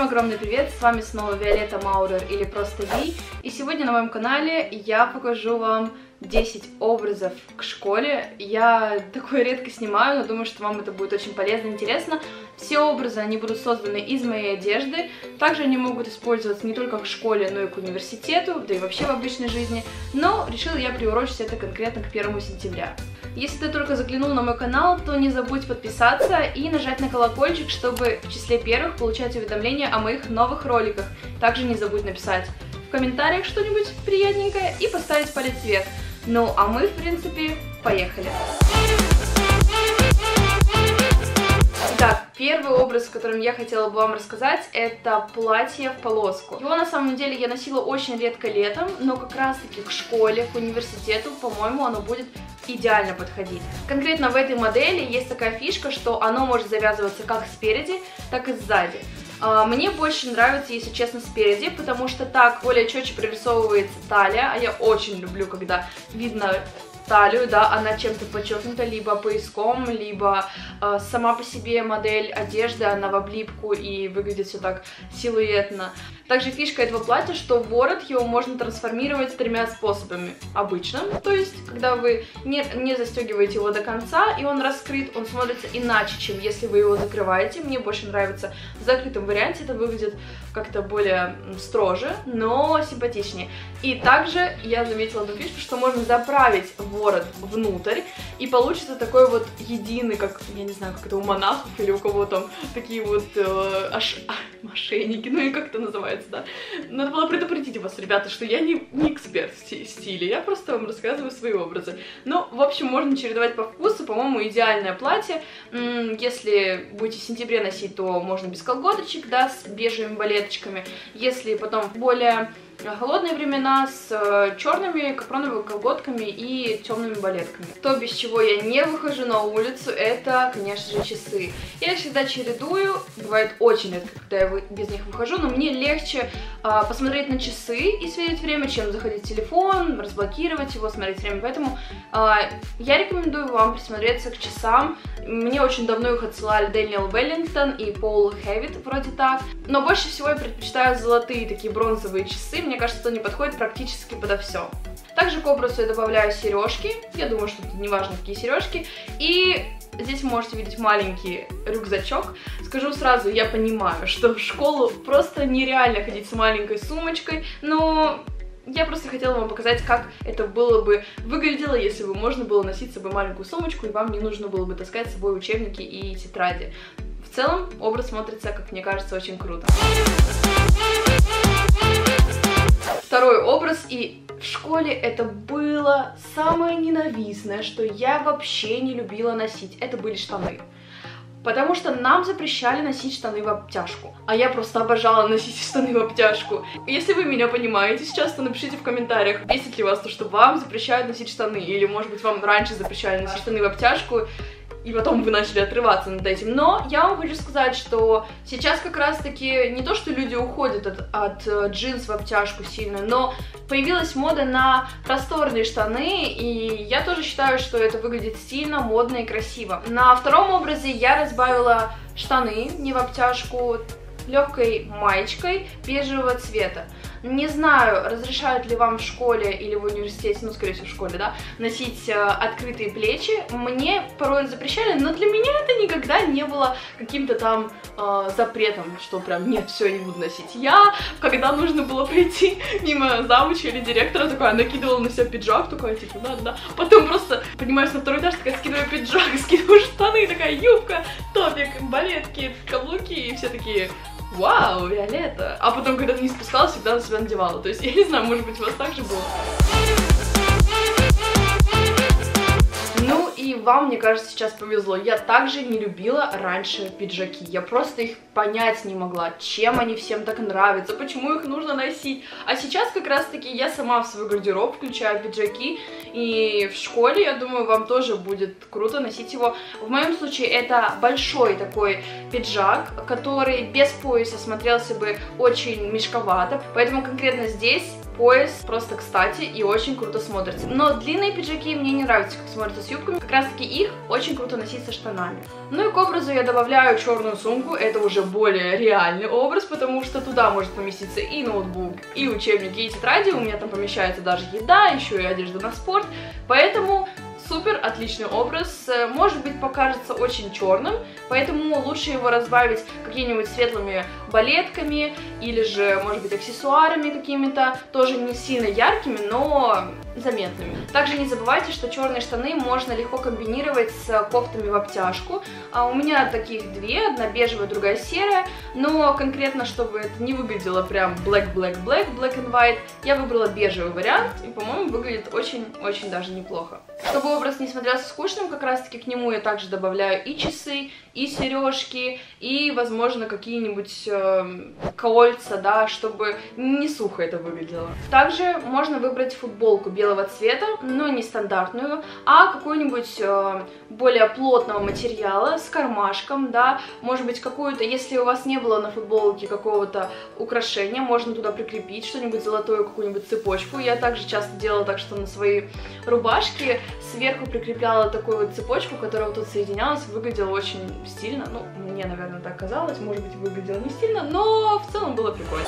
огромный привет, с вами снова Виолетта Маурер или просто Ви. И сегодня на моем канале я покажу вам 10 образов к школе. Я такое редко снимаю, но думаю, что вам это будет очень полезно и интересно. Все образы, они будут созданы из моей одежды. Также они могут использоваться не только в школе, но и к университету, да и вообще в обычной жизни. Но решила я приурочить это конкретно к 1 сентября. Если ты только заглянул на мой канал, то не забудь подписаться и нажать на колокольчик, чтобы в числе первых получать уведомления о моих новых роликах. Также не забудь написать в комментариях что-нибудь приятненькое и поставить палец вверх. Ну, а мы, в принципе, поехали! Итак, первый образ, о котором я хотела бы вам рассказать, это платье в полоску. Его на самом деле я носила очень редко летом, но как раз таки к школе, к университету, по-моему, оно будет идеально подходить. Конкретно в этой модели есть такая фишка, что оно может завязываться как спереди, так и сзади. Мне больше нравится, если честно, спереди, потому что так более четче прорисовывается талия, а я очень люблю, когда видно талию, да, она чем-то подчеркнута, либо пояском, либо сама по себе модель одежды, она в облипку и выглядит все так силуэтно. Также фишка этого платья, что ворот его можно трансформировать 3 способами. Обычно, то есть, когда вы не застегиваете его до конца, и он раскрыт, он смотрится иначе, чем если вы его закрываете. Мне больше нравится в закрытом варианте, это выглядит как-то более строже, но симпатичнее. И также я заметила одну фишку, что можно заправить ворот внутрь, и получится такой вот единый, как, я не знаю, как это у монахов или у кого там, такие вот ошейники, ну и как это называется, да. Надо было предупредить вас, ребята, что я не эксперт в стиле, я просто вам рассказываю свои образы. Ну, в общем, можно чередовать по вкусу, по-моему, идеальное платье. Если будете в сентябре носить, то можно без колготочек, да, с бежевыми балеточками. Если потом более холодные времена, с черными капроновыми колготками и темными балетками. То, без чего я не выхожу на улицу, это, конечно же, часы. Я их всегда чередую, бывает очень редко, когда я без них выхожу, но мне легче посмотреть на часы и сверить время, чем заходить в телефон, разблокировать его, смотреть время. Поэтому я рекомендую вам присмотреться к часам. Мне очень давно их отсылали Дэниел Веллингтон и Пол Хэвит, вроде так. Но больше всего я предпочитаю золотые, такие бронзовые часы. Мне кажется, что они подходят практически подо все. Также к образу я добавляю сережки. Я думаю, что тут не важно, какие сережки. И здесь вы можете видеть маленький рюкзачок. Скажу сразу, я понимаю, что в школу просто нереально ходить с маленькой сумочкой, но я просто хотела вам показать, как это было бы выглядело, если бы можно было носить с собой маленькую сумочку, и вам не нужно было бы таскать с собой учебники и тетради. В целом, образ смотрится, как мне кажется, очень круто. Второй образ, и в школе это было самое ненавистное, что я вообще не любила носить, это были штаны. Потому что нам запрещали носить штаны в обтяжку. А я просто обожала носить штаны в обтяжку. Если вы меня понимаете сейчас, то напишите в комментариях, бесит ли вас то, что вам запрещают носить штаны. Или, может быть, вам раньше запрещали носить штаны в обтяжку, и потом вы начали отрываться над этим. Но я вам хочу сказать, что сейчас как раз-таки не то, что люди уходят от джинс в обтяжку сильно, но появилась мода на просторные штаны, и я тоже считаю, что это выглядит стильно, модно и красиво. На втором образе я разбавила штаны не в обтяжку легкой маечкой бежевого цвета. Не знаю, разрешают ли вам в школе или в университете, ну, скорее всего, в школе, да, носить открытые плечи. Мне порой запрещали, но для меня это никогда не было каким-то там запретом, что прям, нет, все, я не буду носить. Я, когда нужно было прийти мимо завуча или директора, такая накидывала на себя пиджак, такая, типа, да. Потом просто поднимаюсь на второй этаж, такая, скидываю пиджак, скидываю штаны, такая юбка, топик, балетки, каблуки, и все такие: вау, Виолетта. А потом, когда ты не спускалась, всегда на себя надевала. То есть, я не знаю, может быть, у вас так же было. Ну и вам, мне кажется, сейчас повезло. Я также не любила раньше пиджаки. Я просто их понять не могла, чем они всем так нравятся, почему их нужно носить. А сейчас как раз-таки я сама в свой гардероб включаю пиджаки. И в школе, я думаю, вам тоже будет круто носить его. В моем случае это большой такой пиджак, который без пояса смотрелся бы очень мешковато. Поэтому конкретно здесь пояс просто кстати и очень круто смотрится. Но длинные пиджаки мне не нравятся, как смотрятся с юбками. Как раз таки их очень круто носить со штанами. Ну и к образу я добавляю черную сумку. Это уже более реальный образ, потому что туда может поместиться и ноутбук, и учебники, и тетради. У меня там помещается даже еда, еще и одежда на спорт. Поэтому супер отличный образ, может быть покажется очень черным, поэтому лучше его разбавить какими-нибудь светлыми балетками или же, может быть, аксессуарами какими-то, тоже не сильно яркими, но заметными. Также не забывайте, что черные штаны можно легко комбинировать с кофтами в обтяжку. У меня таких две, одна бежевая, другая серая, но конкретно, чтобы это не выглядело прям black and white, я выбрала бежевый вариант, и, по-моему, выглядит очень-очень даже неплохо. Чтобы образ не смотрелся скучным, как раз-таки к нему я также добавляю и часы, и сережки, и, возможно, какие-нибудь кольца, да, чтобы не сухо это выглядело. Также можно выбрать футболку белого цвета, но не стандартную, а какую-нибудь более плотного материала с кармашком, да, может быть, какую-то, если у вас не было на футболке какого-то украшения, можно туда прикрепить что-нибудь золотое, какую-нибудь цепочку. Я также часто делала так, что на свои рубашки сверху прикрепляла такую вот цепочку, которая вот тут соединялась, выглядела очень стильно. Ну, мне, наверное, так казалось, может быть, выглядело не стильно, но в целом было прикольно.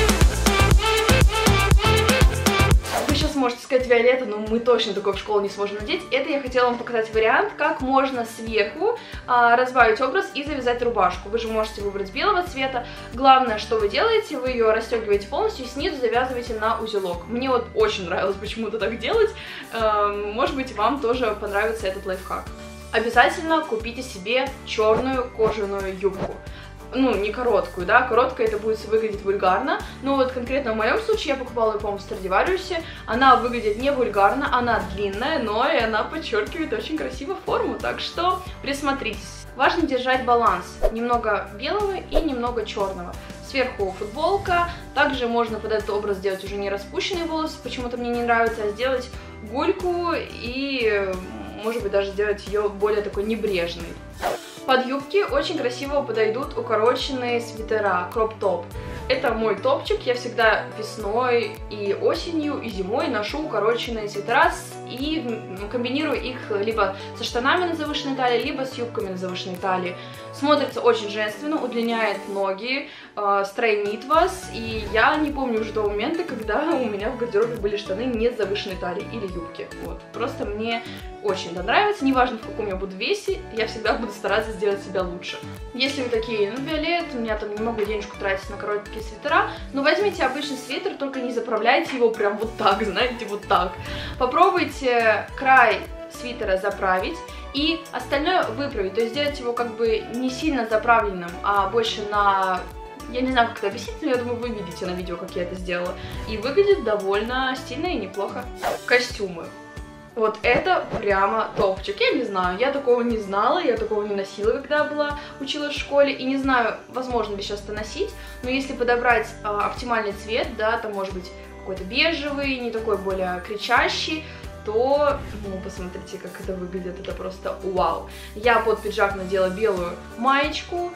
Вы сейчас можете сказать, Виолетта, но мы точно такое в школу не сможем надеть. Это я хотела вам показать вариант, как можно сверху разбавить образ и завязать рубашку. Вы же можете выбрать белого цвета. Главное, что вы делаете, вы ее расстегиваете полностью и снизу завязываете на узелок. Мне вот очень нравилось почему-то так делать. Может быть, вам тоже понравится этот лайфхак. Обязательно купите себе черную кожаную юбку. Ну, не короткую, да, короткая это будет выглядеть вульгарно, но вот конкретно в моем случае я покупала ее, по-моему, в Страдивариусе, она выглядит не вульгарно, она длинная, но и она подчеркивает очень красиво форму, так что присмотритесь. Важно держать баланс, немного белого и немного черного. Сверху футболка, также можно под этот образ сделать уже не распущенные волосы, почему-то мне не нравится, а сделать гульку и, может быть, даже сделать ее более такой небрежной. Под юбки очень красиво подойдут укороченные свитера, кроп-топ. Это мой топчик, я всегда весной и осенью, и зимой ношу укороченные свитера и комбинирую их либо со штанами на завышенной талии, либо с юбками на завышенной талии. Смотрится очень женственно, удлиняет ноги, стройнит вас, и я не помню уже того момента, когда у меня в гардеробе были штаны не с завышенной талией или юбки. Вот. Просто мне очень это нравится, неважно в каком я буду весе, я всегда буду стараться сделать себя лучше. Если вы такие, ну, Виолет, у меня там не могу денежку тратить на короткие свитера, но возьмите обычный свитер, только не заправляйте его прям вот так, знаете, вот так. Попробуйте край свитера заправить и остальное выправить, то есть сделать его как бы не сильно заправленным, а больше на... Я не знаю, как это объяснить, но я думаю, вы видите на видео, как я это сделала. И выглядит довольно стильно и неплохо. Костюмы. Вот это прямо топчик. Я не знаю, я такого не знала, я такого не носила, когда училась в школе. И не знаю, возможно ли сейчас это носить, но если подобрать оптимальный цвет, да, там может быть какой-то бежевый, не такой более кричащий, то, ну, посмотрите, как это выглядит, это просто вау. Я под пиджак надела белую маечку,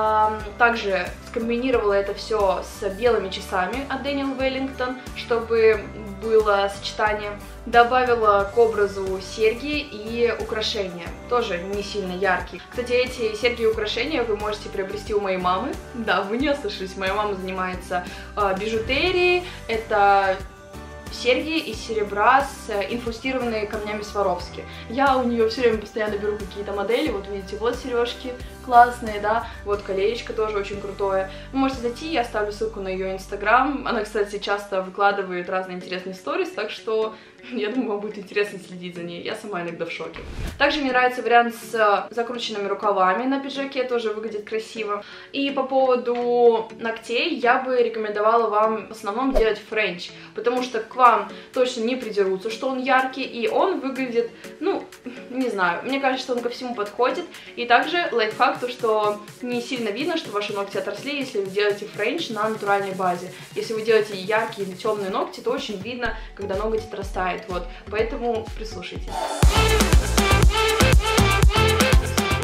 также скомбинировала это все с белыми часами от Daniel Wellington, чтобы было сочетание. Добавила к образу серьги и украшения, тоже не сильно яркие. Кстати, эти серьги и украшения вы можете приобрести у моей мамы. Да, вы не ослышались, моя мама занимается бижутерией, это серьги из серебра с инфустированными камнями Сваровски. Я у нее все время постоянно беру какие-то модели, вот видите, вот сережки классные, да, вот колечко тоже очень крутое. Вы можете зайти, я оставлю ссылку на ее инстаграм. Она, кстати, часто выкладывает разные интересные сторис, так что я думаю, вам будет интересно следить за ней. Я сама иногда в шоке. Также мне нравится вариант с закрученными рукавами на пиджаке, тоже выглядит красиво. И по поводу ногтей я бы рекомендовала вам в основном делать френч, потому что к вам точно не придерутся, что он яркий, и он выглядит, ну, не знаю, мне кажется, что он ко всему подходит. И также лайфхак, то что не сильно видно, что ваши ногти отросли, если вы делаете френч на натуральной базе. Если вы делаете яркие или темные ногти, то очень видно, когда ноготь отрастает. Вот, поэтому прислушайтесь.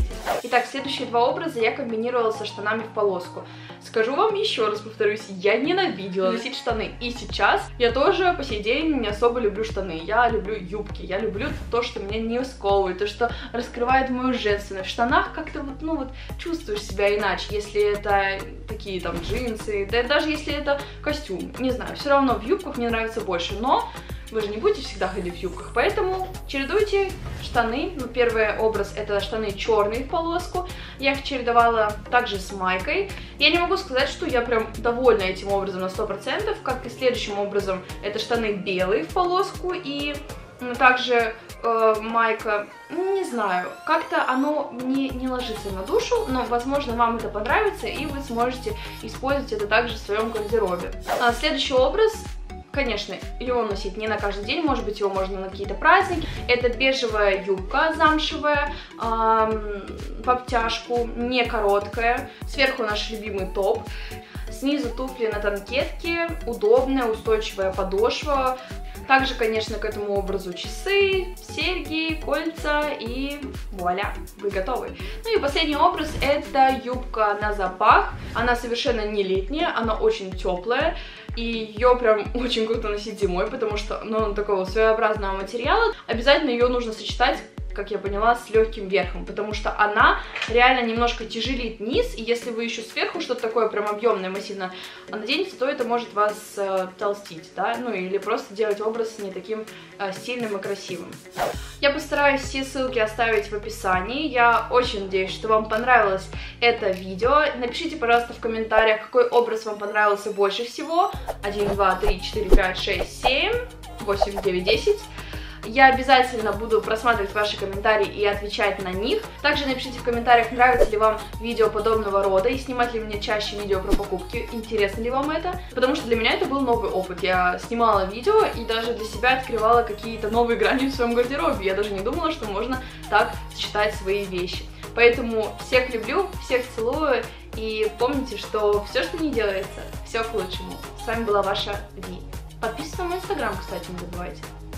Итак, следующие два образа я комбинировала со штанами в полоску. Скажу вам еще раз, повторюсь, я ненавидела носить штаны. И сейчас я тоже по сей день не особо люблю штаны. Я люблю юбки, я люблю то, что меня не сковывает, то, что раскрывает мою женственность. В штанах как-то вот, ну вот, чувствуешь себя иначе, если это такие там джинсы, да даже если это костюм. Не знаю, все равно в юбках мне нравится больше, но вы же не будете всегда ходить в юбках, поэтому чередуйте штаны. Ну, первый образ — это штаны черные в полоску. Я их чередовала также с майкой. Я не могу сказать, что я прям довольна этим образом на 100%, как и следующим образом это штаны белые в полоску и также майка, не знаю, как-то оно мне не ложится на душу, но, возможно, вам это понравится, и вы сможете использовать это также в своем гардеробе. Следующий образ. Конечно, его носить не на каждый день, может быть, его можно на какие-то праздники. Это бежевая юбка замшевая, в обтяжку, не короткая. Сверху наш любимый топ. Снизу туфли на танкетке, удобная, устойчивая подошва. Также, конечно, к этому образу часы, серьги, кольца и вуаля, вы готовы. Ну и последний образ — это юбка на запах. Она совершенно не летняя, она очень теплая. И ее прям очень круто носить зимой, потому что, ну, такого своеобразного материала. Обязательно ее нужно сочетать, как я поняла, с легким верхом, потому что она реально немножко тяжелит низ, и если вы еще сверху что-то такое прям объемное, массивно наденете, то это может вас толстить, да, ну или просто делать образ не таким стильным и красивым. Я постараюсь все ссылки оставить в описании. Я очень надеюсь, что вам понравилось это видео. Напишите, пожалуйста, в комментариях, какой образ вам понравился больше всего. 1, 2, 3, 4, 5, 6, 7, 8, 9, 10. Я обязательно буду просматривать ваши комментарии и отвечать на них. Также напишите в комментариях, нравится ли вам видео подобного рода и снимать ли мне чаще видео про покупки, интересно ли вам это. Потому что для меня это был новый опыт. Я снимала видео и даже для себя открывала какие-то новые грани в своем гардеробе. Я даже не думала, что можно так сочетать свои вещи. Поэтому всех люблю, всех целую и помните, что все, что не делается, все к лучшему. С вами была ваша Ви. Подписывайтесь на мой инстаграм, кстати, не забывайте.